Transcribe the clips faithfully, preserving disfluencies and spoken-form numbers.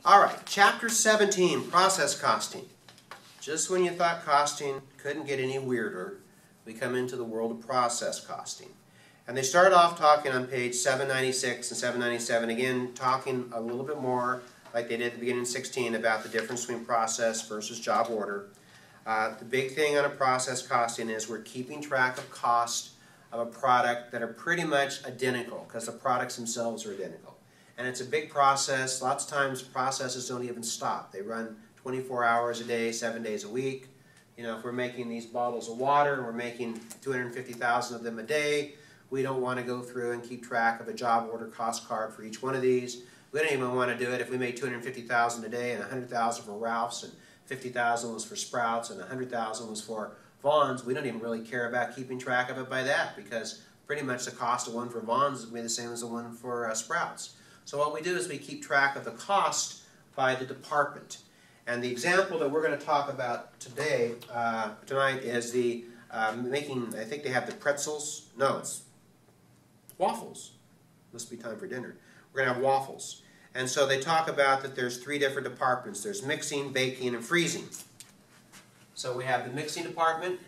All right, chapter seventeen, process costing. Just when you thought costing couldn't get any weirder, we come into the world of process costing. And they start off talking on page seven ninety-six and seven ninety-seven, again, talking a little bit more, like they did at the beginning of sixteen, about the difference between process versus job order. Uh, the big thing on a process costing is we're keeping track of cost of a product that are pretty much identical, because the products themselves are identical. And it's a big process. Lots of times processes don't even stop. They run twenty-four hours a day, seven days a week. You know, if we're making these bottles of water and we're making two hundred fifty thousand of them a day, we don't want to go through and keep track of a job order cost card for each one of these. We don't even want to do it if we made two hundred fifty thousand a day and one hundred thousand for Ralph's and fifty thousand was for Sprouts and one hundred thousand was for Vaughn's. We don't even really care about keeping track of it by that, because pretty much the cost of one for Vaughn's would be the same as the one for uh, Sprouts. So what we do is we keep track of the cost by the department. And the example that we're going to talk about today, uh, tonight, is the uh, making, I think they have the pretzels. No, it's waffles. Must be time for dinner. We're going to have waffles. And so they talk about that there's three different departments. There's mixing, baking, and freezing. So we have the mixing department.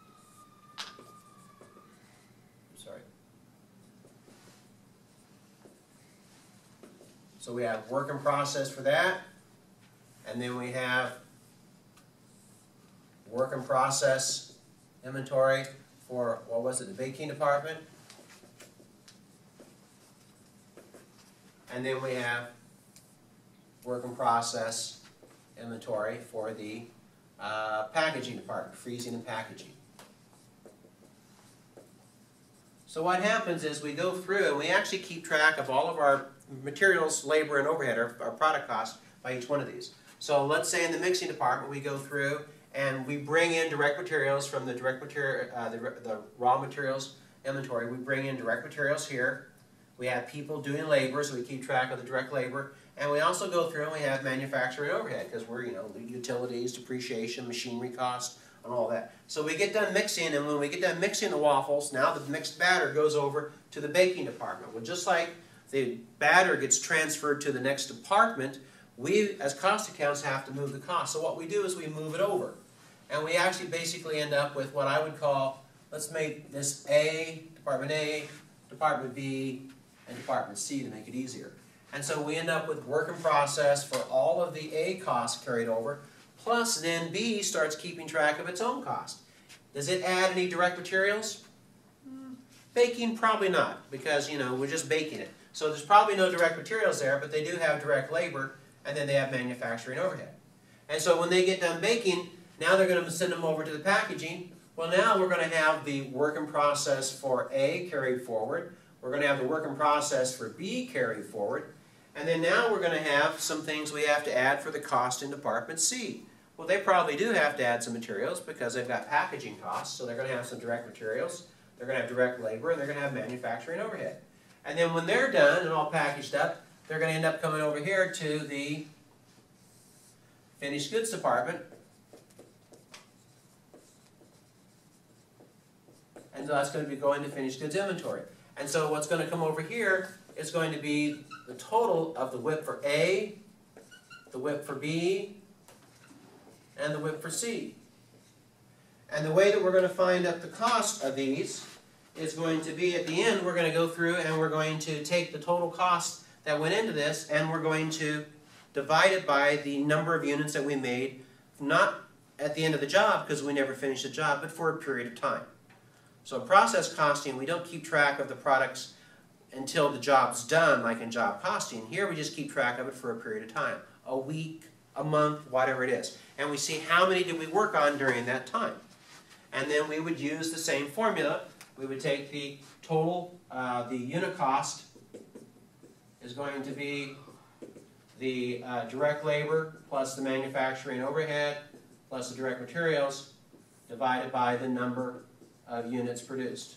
Sorry. So we have work in process for that. And then we have work in process inventory for, what was it, the baking department. And then we have work in process inventory for the uh, packaging department, freezing and packaging. So what happens is we go through and we actually keep track of all of our materials, labor, and overhead, our, our product costs by each one of these. So let's say in the mixing department we go through and we bring in direct materials from the direct material, uh, the, the raw materials inventory. We bring in direct materials here. We have people doing labor, so we keep track of the direct labor. And we also go through and we have manufacturing overhead, because we're, you know, utilities, depreciation, machinery costs, and all that. So we get done mixing, and when we get done mixing the waffles, now the mixed batter goes over to the baking department. Well, just like the batter gets transferred to the next department, we, as cost accountants, have to move the cost. So what we do is we move it over. And we actually basically end up with what I would call, let's make this A, Department A, Department B, and Department C to make it easier. And so we end up with work in process for all of the A costs carried over, plus then B starts keeping track of its own cost. Does it add any direct materials? Hmm. Baking, probably not, because, you know, we're just baking it. So there's probably no direct materials there, but they do have direct labor, and then they have manufacturing overhead. And so when they get done baking, now they're going to send them over to the packaging. Well, now we're going to have the work in process for A carried forward. We're going to have the work in process for B carried forward. And then now we're going to have some things we have to add for the cost in Department C. Well, they probably do have to add some materials because they've got packaging costs, so they're going to have some direct materials, they're going to have direct labor, and they're going to have manufacturing overhead. And then when they're done and all packaged up, they're going to end up coming over here to the finished goods department. And so that's going to be going to finished goods inventory. And so what's going to come over here is going to be the total of the W I P for A, the W I P for B, and the W I P for C. And the way that we're going to find out the cost of these is going to be, at the end, we're going to go through and we're going to take the total cost that went into this, and we're going to divide it by the number of units that we made, not at the end of the job because we never finished the job, but for a period of time. So in process costing, we don't keep track of the products until the job's done, like in job costing. Here we just keep track of it for a period of time, a week, a month, whatever it is. And we see how many did we work on during that time. And then we would use the same formula. We would take the total, uh, the unit cost is going to be the uh, direct labor plus the manufacturing overhead plus the direct materials divided by the number of units produced.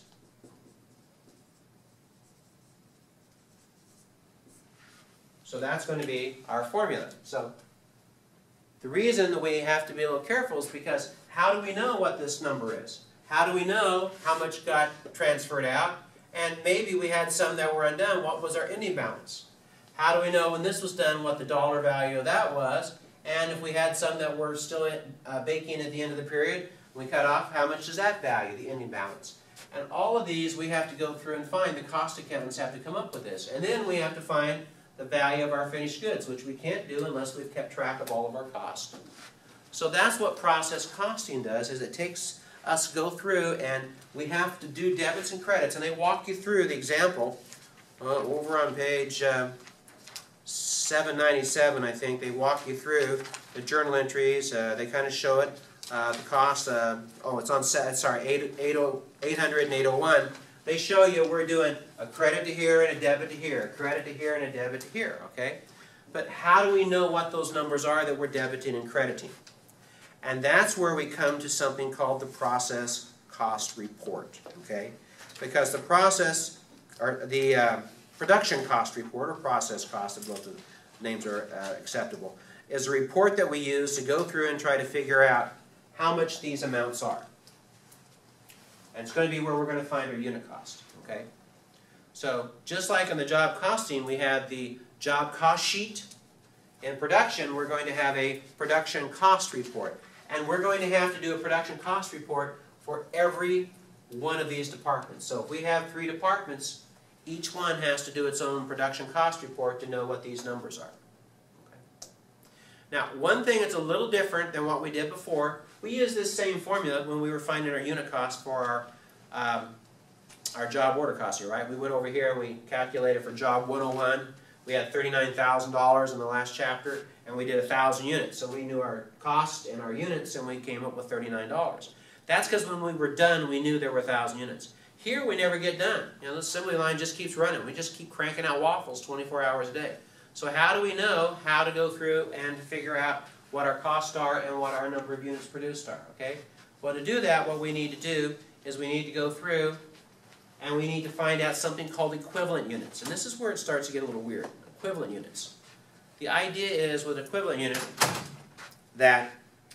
So that's going to be our formula. So the reason that we have to be a little careful is because how do we know what this number is? How do we know how much got transferred out? And maybe we had some that were undone. What was our ending balance? how do we know when this was done what the dollar value of that was? And if we had some that were still uh, baking at the end of the period, we cut off, how much does that value, the ending balance? And all of these we have to go through and find. The cost accountants have to come up with this. And then we have to find the value of our finished goods, which we can't do unless we've kept track of all of our costs. So that's what process costing does, is it takes us go through and we have to do debits and credits. And they walk you through the example uh, over on page uh, seven ninety-seven, I think. They walk you through the journal entries. Uh, they kind of show it. Uh, the cost, uh, oh, it's on, sorry, eight hundred and eight oh one. They show you we're doing a credit to here and a debit to here, a credit to here and a debit to here, okay? But how do we know what those numbers are that we're debiting and crediting? And that's where we come to something called the process cost report, okay? Because the process, or the uh, production cost report, or process cost, if both the names are uh, acceptable, is a report that we use to go through and try to figure out how much these amounts are. And it's going to be where we're going to find our unit cost, okay? So just like in the job costing, we have the job cost sheet. In production, we're going to have a production cost report. And we're going to have to do a production cost report for every one of these departments. So if we have three departments, each one has to do its own production cost report to know what these numbers are. Okay. Now, one thing that's a little different than what we did before, we used this same formula when we were finding our unit cost for our, um, our job order cost here, right? We went over here and we calculated for job one oh one. We had thirty-nine thousand dollars in the last chapter, and we did one thousand units. So we knew our cost and our units, and we came up with thirty-nine dollars. That's because when we were done, we knew there were one thousand units. Here, we never get done. You know, the assembly line just keeps running. We just keep cranking out waffles twenty-four hours a day. So how do we know how to go through and figure out what our costs are and what our number of units produced are? Okay? Well, to do that, what we need to do is we need to go through and we need to find out something called equivalent units. And this is where it starts to get a little weird. Equivalent units. The idea is with equivalent unit that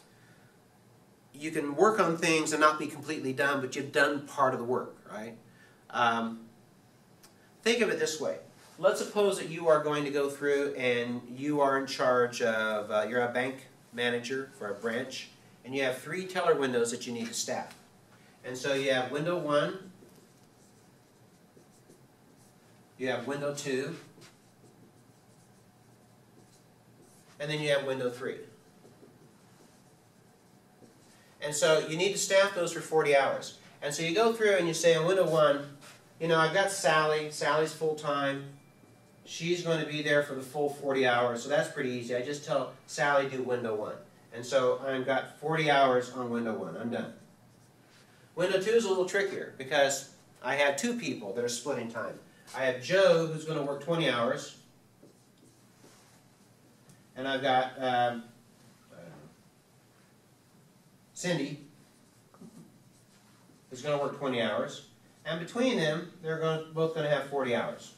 you can work on things and not be completely done, but you've done part of the work, right? Um, think of it this way. Let's suppose that you are going to go through and you are in charge of, uh, you're a bank manager for a branch, and you have three teller windows that you need to staff. And so you have window one, you have window two, and then you have window three. And so you need to staff those for forty hours. And so you go through and you say in window one, you know, I've got Sally. Sally's full-time. She's going to be there for the full forty hours, so that's pretty easy. I just tell Sally do window one. And so I've got forty hours on window one. I'm done. Window two is a little trickier because I have two people that are splitting time. I have Joe, who's going to work twenty hours. And I've got um, Cindy, who's going to work twenty hours. And between them, they're going to, both going to have forty hours.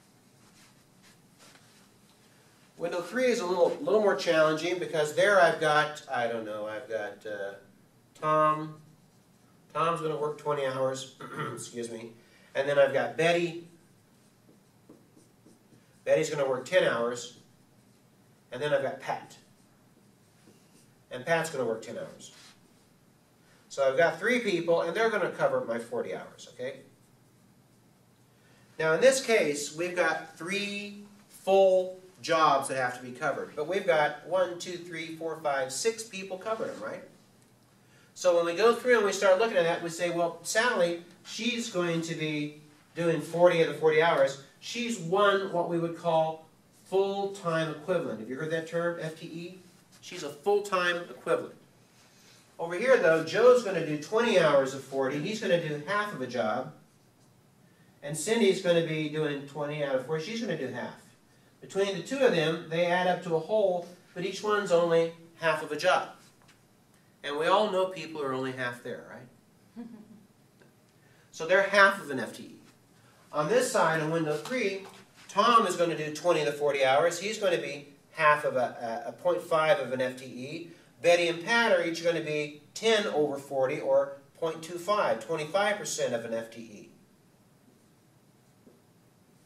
Window three is a little, little more challenging because there I've got, I don't know, I've got uh, Tom. Tom's going to work twenty hours, excuse me. And then I've got Betty. Betty's going to work ten hours. And then I've got Pat. And Pat's going to work ten hours. So I've got three people, and they're going to cover my forty hours, okay? Now in this case, we've got three full jobs that have to be covered. But we've got one, two, three, four, five, six people covering them, right? So when we go through and we start looking at that, we say, well, Sally, she's going to be doing forty of the forty hours. She's one, what we would call full-time equivalent. Have you heard that term, F T E? She's a full-time equivalent. Over here, though, Joe's going to do twenty hours of forty. He's going to do half of a job. And Cindy's going to be doing twenty out of forty. She's going to do half. Between the two of them, they add up to a whole, but each one's only half of a job. And we all know people are only half there, right? So they're half of an F T E. On this side, in window three, Tom is going to do twenty of the forty hours. He's going to be half of a, a, a zero point five of an F T E. Betty and Pat are each going to be ten over forty, or zero point two five, twenty-five percent of an F T E. So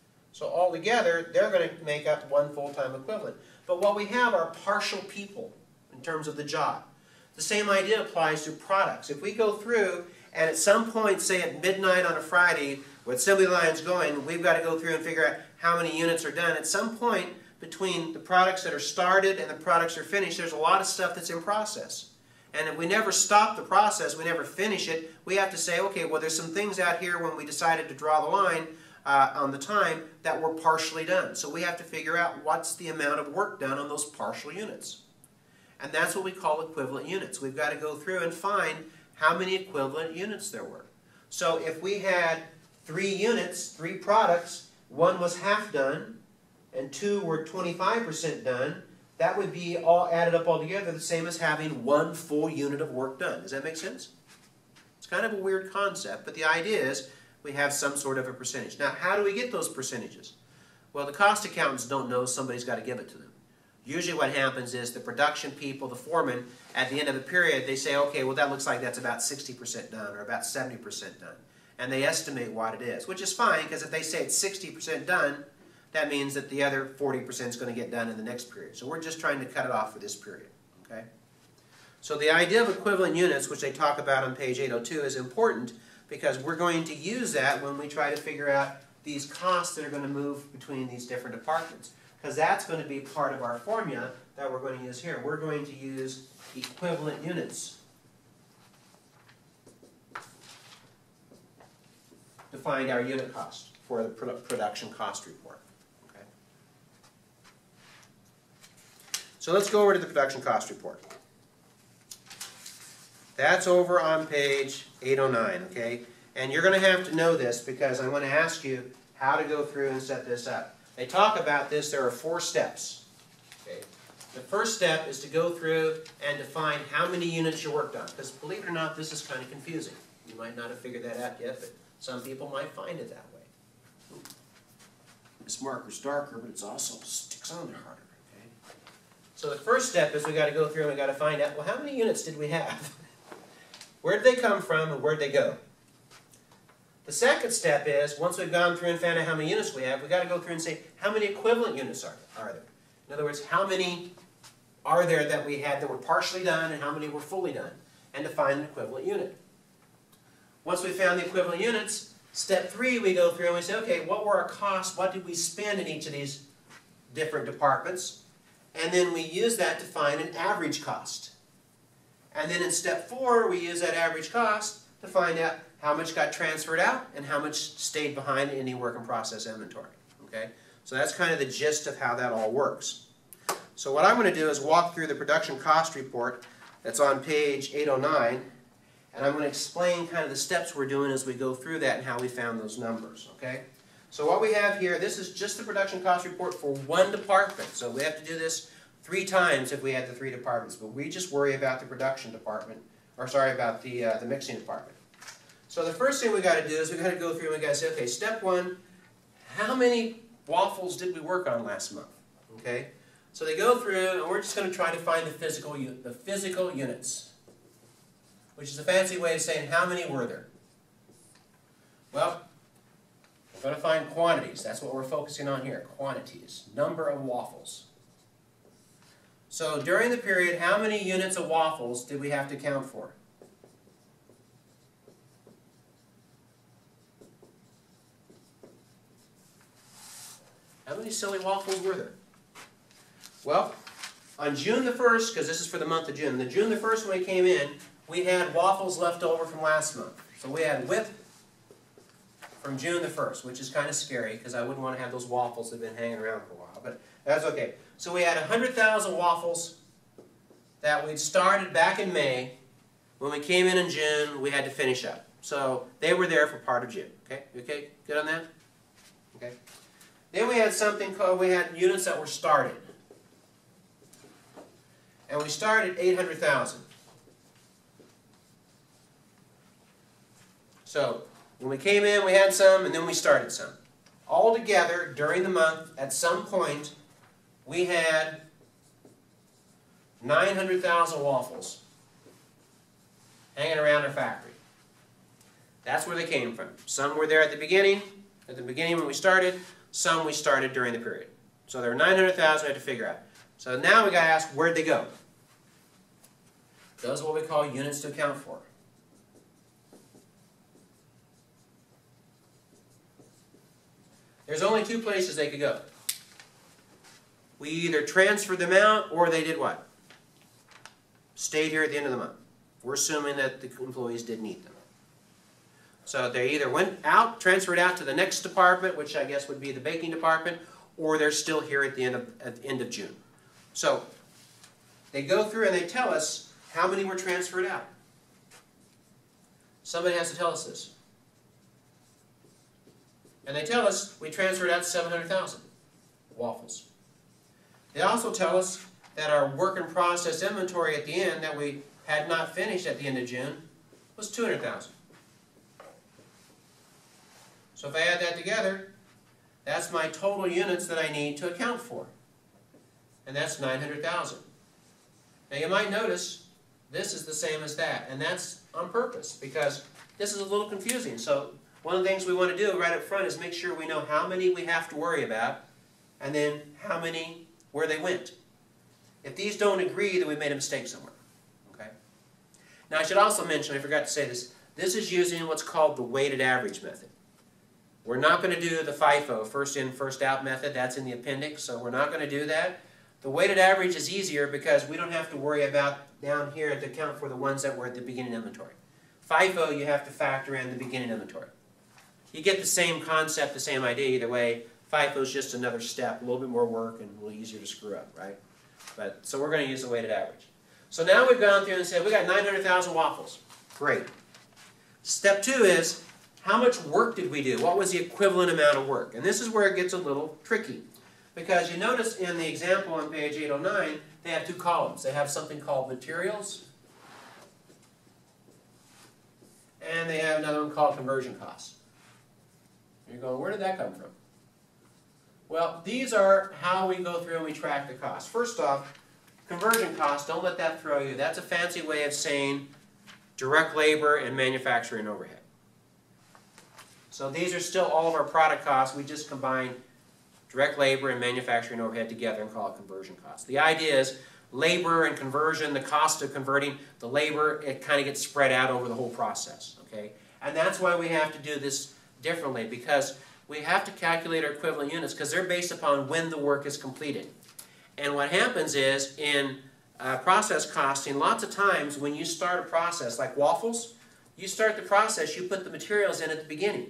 So altogether, they're going to make up one full-time equivalent. But what we have are partial people in terms of the job. The same idea applies to products. If we go through and at some point, say at midnight on a Friday, with assembly lines going, we've got to go through and figure out how many units are done. At some point between the products that are started and the products that are finished, there's a lot of stuff that's in process. And if we never stop the process, we never finish it, we have to say, okay, well, there's some things out here when we decided to draw the line uh, on the time that were partially done. So we have to figure out what's the amount of work done on those partial units. And that's what we call equivalent units. We've got to go through and find how many equivalent units there were. So if we had three units, three products, one was half done, and two were twenty-five percent done, that would be all added up all together the same as having one full unit of work done. Does that make sense? It's kind of a weird concept, but the idea is we have some sort of a percentage. Now, how do we get those percentages? Well, the cost accountants don't know. Somebody's got to give it to them. Usually what happens is the production people, the foreman, at the end of the period, they say, okay, well, that looks like that's about sixty percent done or about seventy percent done. And they estimate what it is, which is fine, because if they say it's sixty percent done, that means that the other forty percent is going to get done in the next period. So we're just trying to cut it off for this period. Okay? So the idea of equivalent units, which they talk about on page eight oh two, is important because we're going to use that when we try to figure out these costs that are going to move between these different departments. Because that's going to be part of our formula that we're going to use here. We're going to use equivalent units to find our unit cost for the produ production cost report. Okay. So let's go over to the production cost report. That's over on page eight oh nine, okay? And you're going to have to know this because I'm going to ask you how to go through and set this up. They talk about this. There are four steps. Okay. The first step is to go through and define how many units you worked on. Because believe it or not, this is kind of confusing. You might not have figured that out yet, but some people might find it that way. Ooh. This marker's darker, but it also sticks on there harder. Okay. So the first step is we got to go through and we got to find out, well, how many units did we have? Where did they come from and where did they go? The second step is, once we've gone through and found out how many units we have, we've got to go through and say, how many equivalent units are, are there? In other words, how many are there that we had that were partially done and how many were fully done? And to find an equivalent unit. Once we found the equivalent units, step three, we go through and we say, okay, what were our costs? What did we spend in each of these different departments? And then we use that to find an average cost. And then in step four, we use that average cost to find out how much got transferred out and how much stayed behind in the work in process inventory. Okay? So that's kind of the gist of how that all works. So what I'm going to do is walk through the production cost report that's on page eight oh nine, and I'm going to explain kind of the steps we're doing as we go through that and how we found those numbers. Okay? So what we have here, this is just the production cost report for one department. So we have to do this three times if we had the three departments, but we just worry about the production department, or sorry, about the, uh, the mixing department. So the first thing we got to do is we got to go through and we got to say, okay, step one, how many waffles did we work on last month? Okay, so they go through and we're just going to try to find the physical the physical units, which is a fancy way of saying how many were there. Well, we're going to find quantities. That's what we're focusing on here. Quantities, number of waffles. So during the period, how many units of waffles did we have to count for? How many silly waffles were there? Well, on June the first, because this is for the month of June, the June the first when we came in, we had waffles left over from last month. So we had whip from June the first, which is kind of scary because I wouldn't want to have those waffles that have been hanging around for a while, but that's okay. So we had one hundred thousand waffles that we'd started back in May. When we came in in June, we had to finish up. So they were there for part of June. Okay? Okay? Good on that? Okay. Then we had something called, we had units that were started. And we started eight hundred thousand. So when we came in, we had some, and then we started some. All together, during the month, at some point, we had nine hundred thousand waffles hanging around our factory. That's where they came from. Some were there at the beginning, at the beginning when we started. some we started during the period. So there were nine hundred thousand we had to figure out. So now we got to ask, where'd they go? Those are what we call units to account for. There's only two places they could go. We either transferred them out or they did what? Stayed here at the end of the month. We're assuming that the employees didn't eat them. So they either went out, transferred out to the next department, which I guess would be the baking department, or they're still here at the end of, at the end of June. So they go through and they tell us how many were transferred out. Somebody has to tell us this. And they tell us we transferred out seven hundred thousand waffles. They also tell us that our work in process inventory at the end that we had not finished at the end of June was two hundred thousand. So if I add that together, that's my total units that I need to account for. And that's nine hundred thousand. Now you might notice this is the same as that, and that's on purpose because this is a little confusing. So one of the things we want to do right up front is make sure we know how many we have to worry about and then how many, where they went. If these don't agree, then we made a mistake somewhere. Okay? Now I should also mention, I forgot to say this, this is using what's called the weighted average method. We're not going to do the FIFO, first in, first out method. That's in the appendix, so we're not going to do that. The weighted average is easier because we don't have to worry about down here to account for the ones that were at the beginning inventory. FIFO, you have to factor in the beginning inventory. You get the same concept, the same idea either way. FIFO is just another step, a little bit more work and a little easier to screw up, right? But, so we're going to use the weighted average. So now we've gone through and said we got nine hundred thousand waffles. Great. Step two is, how much work did we do? What was the equivalent amount of work? And this is where it gets a little tricky. Because you notice in the example on page eight oh nine, they have two columns. They have something called materials, and they have another one called conversion costs. You're going, where did that come from? Well, these are how we go through and we track the cost. First off, conversion costs, don't let that throw you. That's a fancy way of saying direct labor and manufacturing overhead. So these are still all of our product costs. We just combine direct labor and manufacturing overhead together and call it conversion costs. The idea is labor and conversion, the cost of converting, the labor, it kind of gets spread out over the whole process. Okay? And that's why we have to do this differently, because we have to calculate our equivalent units because they're based upon when the work is completed. And what happens is in uh, process costing, lots of times when you start a process like waffles, you start the process, you put the materials in at the beginning.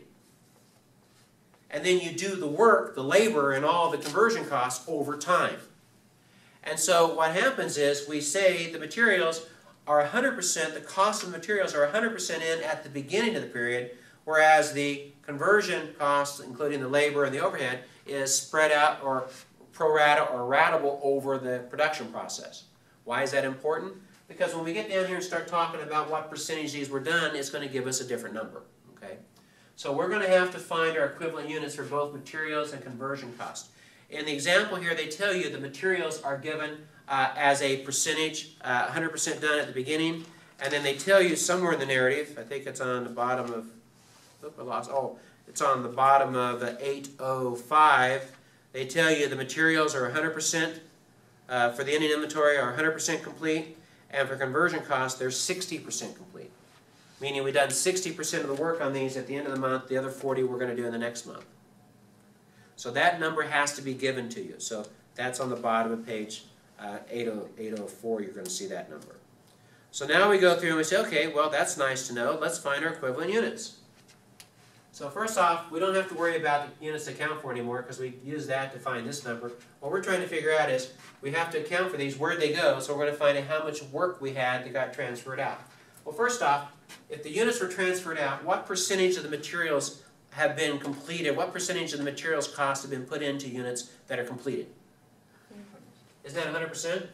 And then you do the work, the labor, and all the conversion costs over time. And so what happens is we say the materials are one hundred percent, the cost of the materials are one hundred percent in at the beginning of the period, whereas the conversion costs, including the labor and the overhead, is spread out or pro rata or ratable over the production process. Why is that important? Because when we get down here and start talking about what percentage these were done, it's going to give us a different number. Okay? So we're going to have to find our equivalent units for both materials and conversion cost. In the example here, they tell you the materials are given uh, as a percentage, uh, one hundred percent done at the beginning, and then they tell you somewhere in the narrative, I think it's on the bottom of, oh, I lost, oh, it's on the bottom of eight oh five, they tell you the materials are one hundred percent uh, for the ending inventory are one hundred percent complete, and for conversion costs, they're sixty percent complete. Meaning we've done sixty percent of the work on these at the end of the month, the other forty we're going to do in the next month. So that number has to be given to you. So that's on the bottom of page uh, eight oh four, you're going to see that number. So now we go through and we say, okay, well that's nice to know, let's find our equivalent units. So first off, we don't have to worry about the units to account for anymore because we use that to find this number. What we're trying to figure out is we have to account for these, where'd they go, so we're going to find out how much work we had that got transferred out. Well, first off, if the units were transferred out, what percentage of the materials have been completed? What percentage of the materials cost have been put into units that are completed? Isn't that one hundred percent?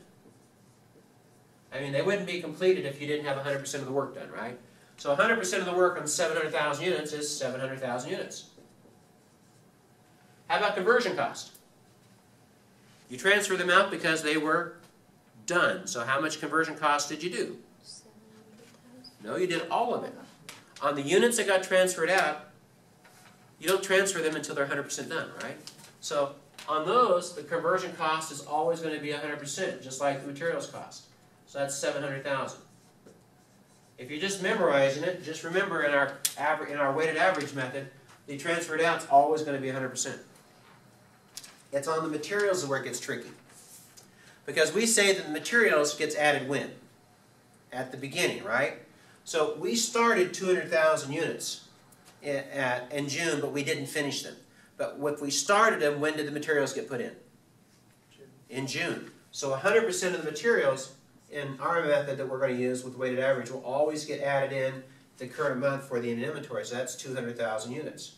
I mean, they wouldn't be completed if you didn't have one hundred percent of the work done, right? So one hundred percent of the work on seven hundred thousand units is seven hundred thousand units. How about conversion cost? You transfer them out because they were done. So how much conversion cost did you do? No, you did all of it. On the units that got transferred out, you don't transfer them until they're one hundred percent done, right? So on those, the conversion cost is always going to be one hundred percent, just like the materials cost. So that's seven hundred thousand. If you're just memorizing it, just remember in our average, in our weighted average method, the transferred out is always going to be one hundred percent. It's on the materials where it gets tricky. Because we say that the materials gets added when? At the beginning, right? So we started two hundred thousand units in, at, in June, but we didn't finish them. But if we started them, when did the materials get put in? June. In June. So one hundred percent of the materials in our method that we're going to use with weighted average will always get added in the current month for the inventory. So that's two hundred thousand units.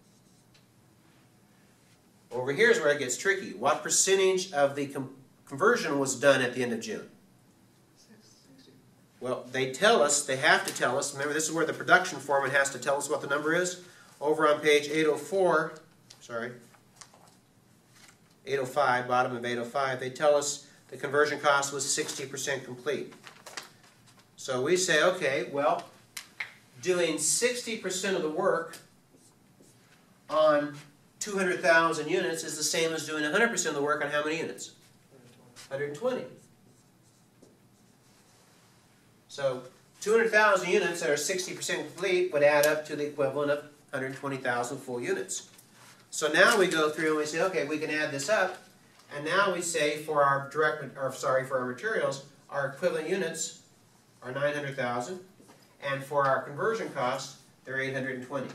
Over here is where it gets tricky. What percentage of the com conversion was done at the end of June? sixty. Well, they tell us, they have to tell us. Remember, this is where the production foreman has to tell us what the number is. Over on page eight oh four, sorry, eight oh five, bottom of eight oh five, they tell us the conversion cost was sixty percent complete. So we say, okay, well, doing sixty percent of the work on two hundred thousand units is the same as doing one hundred percent of the work on how many units? one hundred twenty. So two hundred thousand units that are sixty percent complete would add up to the equivalent of one hundred twenty thousand full units. So now we go through and we say, okay, we can add this up, and now we say for our direct, or sorry, for our materials, our equivalent units are nine hundred thousand, and for our conversion costs, they're eight hundred twenty.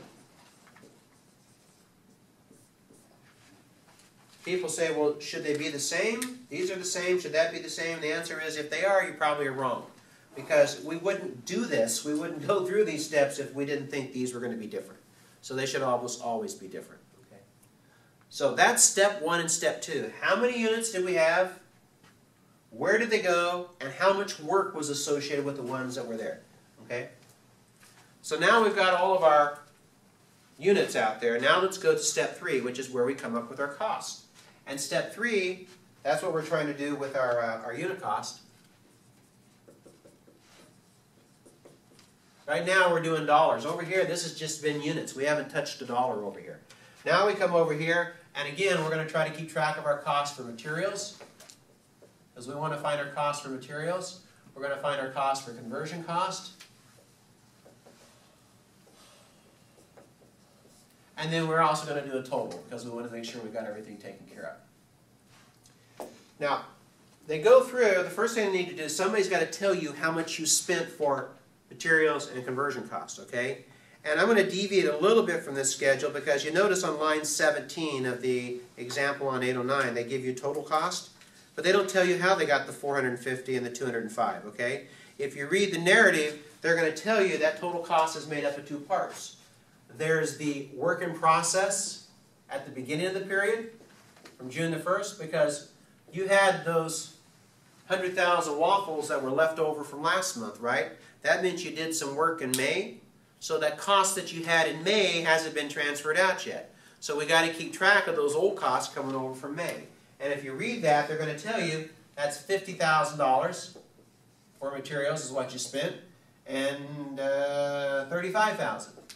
People say, well, should they be the same? These are the same. Should that be the same? The answer is, if they are, you probably are wrong. Because we wouldn't do this, we wouldn't go through these steps if we didn't think these were going to be different. So they should almost always be different. Okay? So that's step one and step two. How many units did we have? Where did they go? And how much work was associated with the ones that were there? Okay? So now we've got all of our units out there. Now let's go to step three, which is where we come up with our cost. And step three, that's what we're trying to do with our, uh, our unit cost. Right now we're doing dollars. Over here, this has just been units. We haven't touched a dollar over here. Now we come over here, and again, we're going to try to keep track of our cost for materials. Because we want to find our cost for materials. We're going to find our cost for conversion cost. And then we're also going to do a total, because we want to make sure we've got everything taken care of. Now, they go through, the first thing they need to do is somebody's got to tell you how much you spent for materials and conversion costs, okay? And I'm going to deviate a little bit from this schedule, because you notice on line seventeen of the example on eight oh nine, they give you total cost, but they don't tell you how they got the four hundred fifty and the two hundred five, okay? If you read the narrative, they're going to tell you that total cost is made up of two parts. There's the work in process at the beginning of the period, from June the first, because you had those one hundred thousand waffles that were left over from last month, right? That meant you did some work in May, so that cost that you had in May hasn't been transferred out yet. So we got to keep track of those old costs coming over from May. And if you read that, they're going to tell you that's fifty thousand dollars for materials is what you spent, and uh, thirty-five thousand dollars.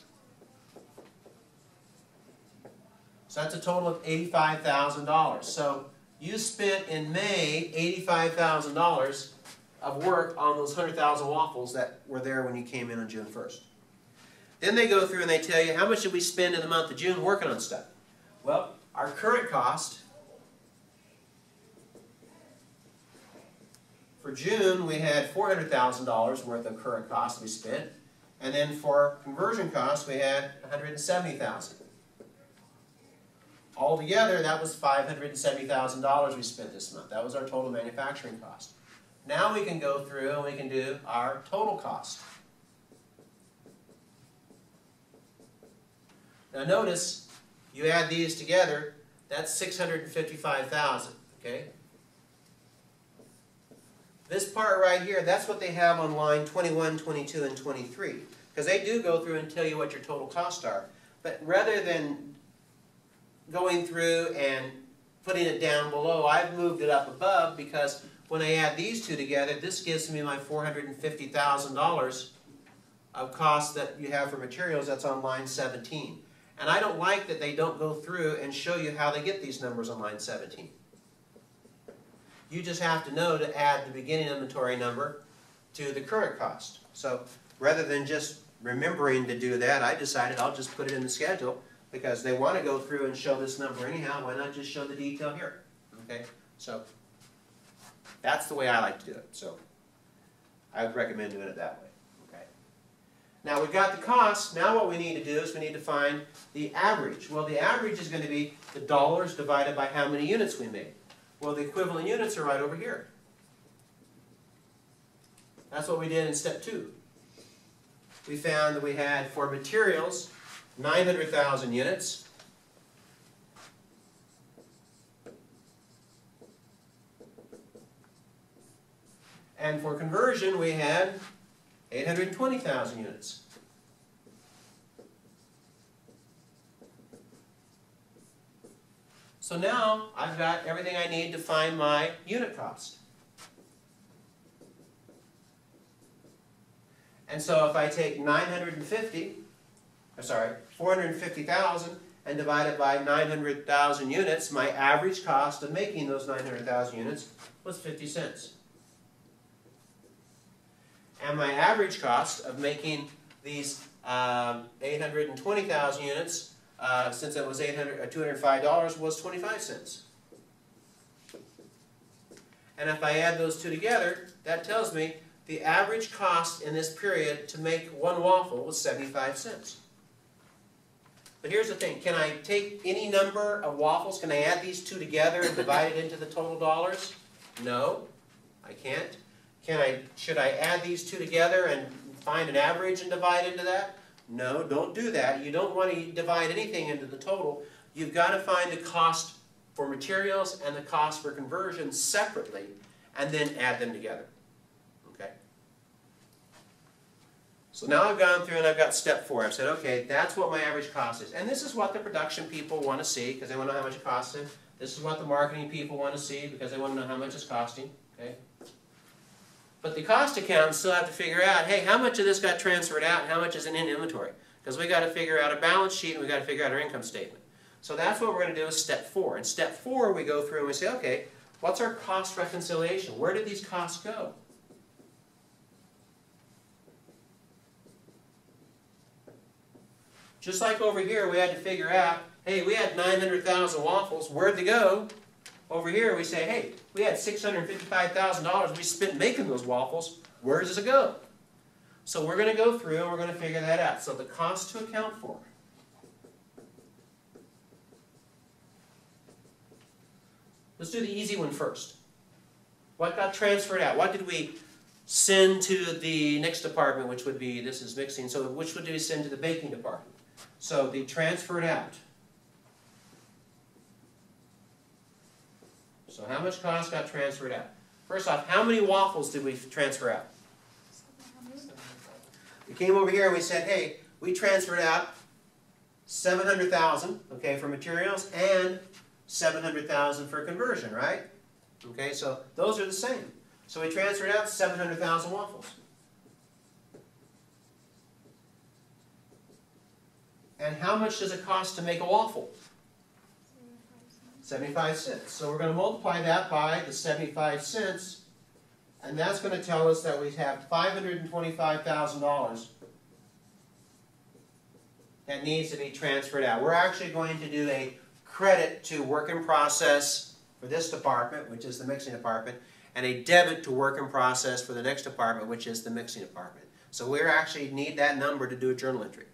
So that's a total of eighty-five thousand dollars. So you spent in May eighty-five thousand dollars of work on those one hundred thousand waffles that were there when you came in on June first. Then they go through and they tell you, how much did we spend in the month of June working on stuff? Well, our current cost for June, we had four hundred thousand dollars worth of current cost we spent. And then for conversion costs, we had one hundred seventy thousand dollars. Altogether, that was five hundred seventy thousand dollars we spent this month. That was our total manufacturing cost. Now we can go through and we can do our total cost. Now notice, you add these together, that's six hundred fifty-five thousand dollars, okay? This part right here, that's what they have on line twenty-one, twenty-two, and twenty-three. Because they do go through and tell you what your total costs are. But rather than going through and putting it down below, I've moved it up above, because when I add these two together, this gives me my four hundred fifty thousand dollars of costs that you have for materials. That's on line seventeen. And I don't like that they don't go through and show you how they get these numbers on line seventeen. You just have to know to add the beginning inventory number to the current cost. So rather than just remembering to do that, I decided I'll just put it in the schedule because they want to go through and show this number anyhow. Why not just show the detail here? Okay, so that's the way I like to do it. So I would recommend doing it that way. Okay. Now we've got the cost. Now what we need to do is we need to find the average. Well, the average is going to be the dollars divided by how many units we made. Well, the equivalent units are right over here. That's what we did in step two. We found that we had, for materials, nine hundred thousand units. And for conversion, we had eight hundred twenty thousand units. So now I've got everything I need to find my unit cost. And so if I take nine hundred fifty, or sorry, four hundred fifty thousand and divide it by nine hundred thousand units, my average cost of making those nine hundred thousand units was fifty cents. And my average cost of making these um, eight hundred twenty thousand units, uh, since it was eight hundred, uh, two hundred five dollars, was twenty-five cents. And if I add those two together, that tells me the average cost in this period to make one waffle was seventy-five cents. But here's the thing, can I take any number of waffles, can I add these two together and divide it into the total dollars? No, I can't. Can I, should I add these two together and find an average and divide into that? No, don't do that. You don't want to divide anything into the total. You've got to find the cost for materials and the cost for conversion separately and then add them together. Okay? So now I've gone through and I've got step four. I've said, okay, that's what my average cost is. And this is what the production people want to see because they want to know how much it costs them. This is what the marketing people want to see because they want to know how much it's costing. Okay? But the cost accountants still have to figure out, hey, how much of this got transferred out and how much is in inventory? Because we've got to figure out a balance sheet and we've got to figure out our income statement. So that's what we're going to do with step four. In step four, we go through and we say, okay, what's our cost reconciliation? Where did these costs go? Just like over here, we had to figure out, hey, we had nine hundred thousand waffles. Where'd they go? Over here, we say, hey, we had six hundred fifty-five thousand dollars we spent making those waffles. Where does it go? So we're going to go through and we're going to figure that out. So the cost to account for. Let's do the easy one first. What got transferred out? What did we send to the next department, which would be, this is mixing, so which would we send to the baking department? So the transferred out. So how much cost got transferred out? First off, how many waffles did we transfer out? We came over here and we said, hey, we transferred out seven hundred thousand, okay, for materials and seven hundred thousand for conversion, right? Okay, so those are the same. So we transferred out seven hundred thousand waffles. And how much does it cost to make a waffle? seventy-five cents. So we're going to multiply that by the seventy-five cents, and that's going to tell us that we have five hundred twenty-five thousand dollars that needs to be transferred out. We're actually going to do a credit to work in process for this department, which is the mixing department, and a debit to work in process for the next department, which is the mixing department. So we actually need that number to do a journal entry.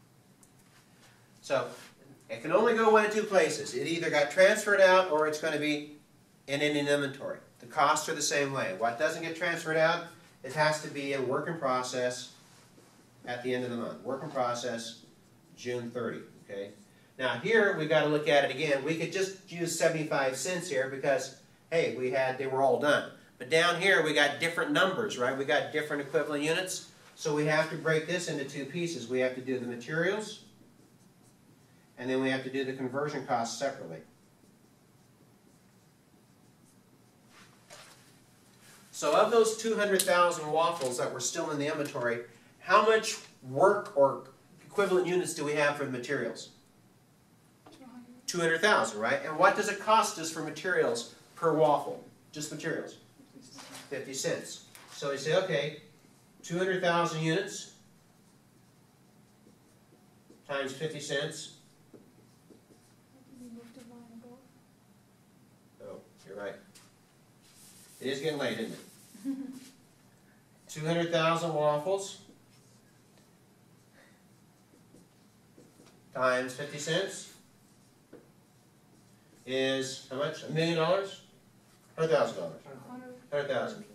So it can only go one of two places. It either got transferred out or it's going to be in an inventory. The costs are the same way. What doesn't get transferred out, it has to be a work in process at the end of the month. Work in process, June thirtieth. Okay? Now here we've got to look at it again. We could just use seventy-five cents here because, hey, we had, they were all done. But down here we got different numbers, right? We got different equivalent units. So we have to break this into two pieces. We have to do the materials, and then we have to do the conversion costs separately. So of those two hundred thousand waffles that were still in the inventory, how much work or equivalent units do we have for the materials? two hundred thousand, right? And what does it cost us for materials per waffle? Just materials. fifty cents. So we say, okay, two hundred thousand units times fifty cents. Oh, you're right. It is getting late, isn't it? two hundred thousand waffles times fifty cents is how much? A million dollars? one hundred thousand dollars. one hundred thousand.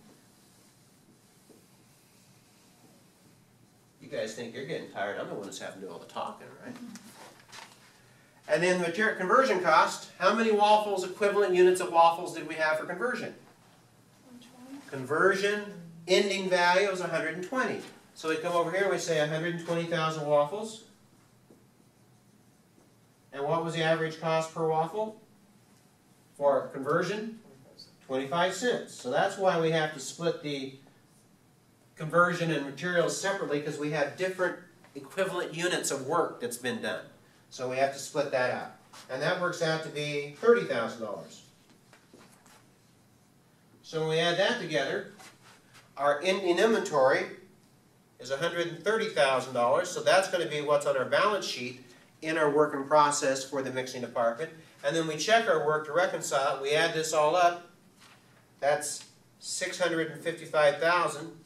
You guys think you're getting tired. I'm the one that's having to do all the talking, right? And then the material conversion cost. How many waffles, equivalent units of waffles did we have for conversion? Conversion ending value is one hundred twenty. So we come over here and we say one hundred twenty thousand waffles. And what was the average cost per waffle for conversion? twenty-five cents. So that's why we have to split the conversion and materials separately, because we have different equivalent units of work that's been done. So we have to split that out. And that works out to be thirty thousand dollars. So when we add that together, our ending inventory is one hundred thirty thousand dollars. So that's going to be what's on our balance sheet in our work in process for the mixing department. And then we check our work to reconcile it. We add this all up. That's six hundred fifty-five thousand dollars.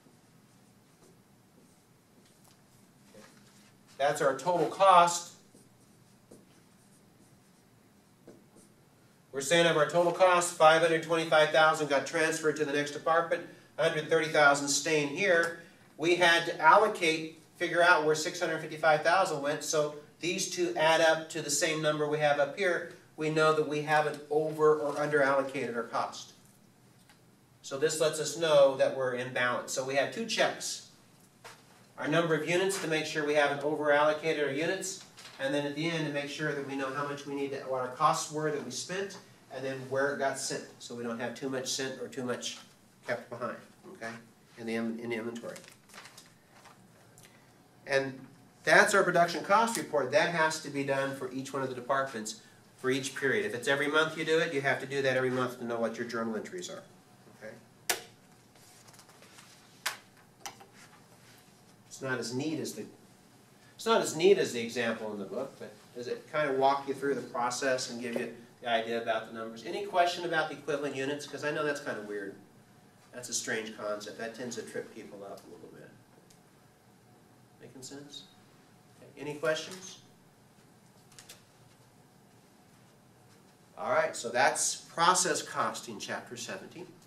That's our total cost. We're saying of our total cost, five hundred twenty-five thousand dollars got transferred to the next department, one hundred thirty thousand dollars staying here. We had to allocate, figure out where six hundred fifty-five thousand dollars went, so these two add up to the same number we have up here. We know that we haven't over or under allocated our cost. So this lets us know that we're in balance. So we have two checks. Our number of units to make sure we haven't over allocated our units, and then at the end to make sure that we know how much we need, to, what our costs were that we spent, and then where it got sent, so we don't have too much sent or too much kept behind, okay, in the, in the inventory. And that's our production cost report. That has to be done for each one of the departments for each period. If it's every month you do it, you have to do that every month to know what your journal entries are. Okay? It's not as neat as the it's not as neat as the example in the book, but does it kind of walk you through the process and give you the idea about the numbers? Any question about the equivalent units? Because I know that's kind of weird. That's a strange concept. That tends to trip people up a little bit. Making sense? Okay. Any questions? All right, so that's process costing, chapter seventeen.